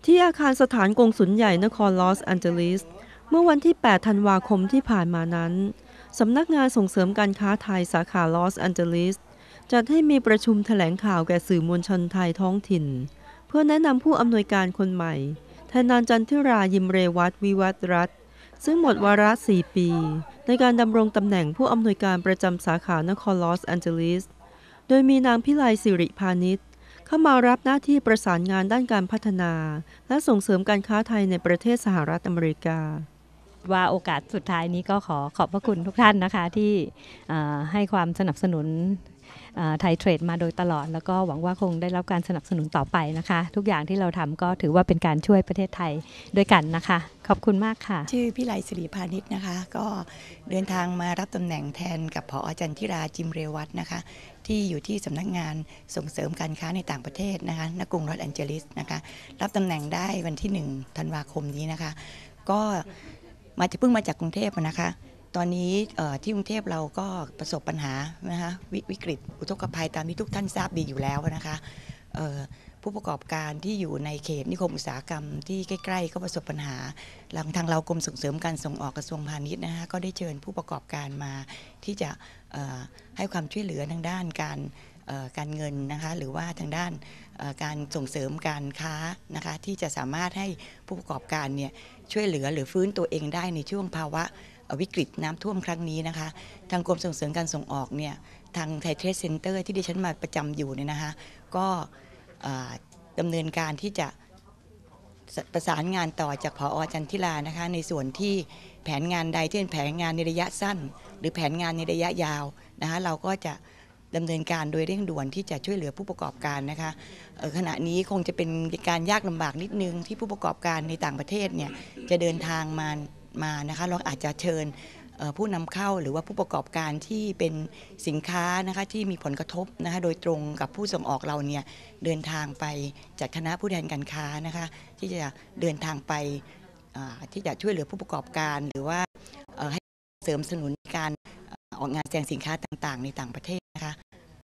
ที่อาคารสถานกงสุลใหญ่นครลอสแอนเจลิสเมื่อวันที่ 8 ธันวาคมที่ผ่านมานั้นสำนักงานส่งเสริมการค้าไทยสาขาลอสแอนเจลิสจัดให้มีประชุมแถลงข่าวแก่สื่อมวลชนไทยท้องถิ่นเพื่อแนะนำผู้อำนวยการคนใหม่แทนนางจันทิรายิมเรวัตวิวัฒน์รัตน์ซึ่งหมดวาระ 4 ปีในการดำรงตำแหน่งผู้อำนวยการประจำสาขานครลอสแอนเจลิสโดยมีนางพิไลสิริพานิชเข้ามารับหน้าที่ประสานงานด้านการพัฒนาและส่งเสริมการค้าไทยในประเทศสหรัฐอเมริกาว่าโอกาสสุดท้ายนี้ก็ขอขอบพระคุณทุกท่านนะคะที่ให้ความสนับสนุนไทยเทรดมาโดยตลอดแล้วก็หวังว่าคงได้รับการสนับสนุนต่อไปนะคะทุกอย่างที่เราทำก็ถือว่าเป็นการช่วยประเทศไทยด้วยกันนะคะขอบคุณมากค่ะชื่อพิไลศิริพานิชนะคะก็เดินทางมารับตำแหน่งแทนกับผอ.จันทิราจิมเรวัตน์นะคะที่อยู่ที่สำนักงานส่งเสริมการค้าในต่างประเทศนะคะณกรุงลอสแอนเจลิสนะคะรับตำแหน่งได้วันที่1 ธันวาคมนี้นะคะก็เพิ่งมาจากกรุงเทพนะคะตอนนี้ที่กรุงเทพเราก็ประสบปัญหานะคะวิกฤตอุทกภัยตามที่ทุกท่านทราบดีอยู่แล้วนะคะผู้ประกอบการที่อยู่ในเขตนิคมอุตสาหกรรมที่ใกล้ๆก็ประสบปัญหาทางเรากรมส่งเสริมการส่งออกกระทรวงพาณิชย์นะคะก็ได้เชิญผู้ประกอบการมาที่จะให้ความช่วยเหลือทางด้านการเงินนะคะหรือว่าทางด้านการส่งเสริมการค้านะคะที่จะสามารถให้ผู้ประกอบการเนี่ยช่วยเหลือหรือฟื้นตัวเองได้ในช่วงภาวะวิกฤตน้ำท่วมครั้งนี้นะคะทางกรมส่งเสริมการส่งออกเนี่ยทางไทยเทรดเซ็นเตอร์ที่ดิฉันมาประจำอยู่เนี่ยนะคะก็ดำเนินการที่จะประสานงานต่อจากผอ.จันทิรานะคะในส่วนที่แผนงานใดที่เป็นแผนงานในระยะสั้นหรือแผนงานในระยะยาวนะคะเราก็จะดำเนินการโดยเร่งด่วนที่จะช่วยเหลือผู้ประกอบการนะคะขณะนี้คงจะเป็นการยากลำบากนิดนึงที่ผู้ประกอบการในต่างประเทศเนี่ยจะเดินทางมานะคะเราอาจจะเชิญผู้นำเข้าหรือว่าผู้ประกอบการที่เป็นสินค้านะคะที่มีผลกระทบนะคะโดยตรงกับผู้ส่งออกเราเนี่ยเดินทางไปจากคณะผู้แทนการค้านะคะที่จะเดินทางไปที่จะช่วยเหลือผู้ประกอบการหรือว่าให้เสริมสนุนการออกงานแสดงสินค้าต่างๆในต่างประเทศนะคะ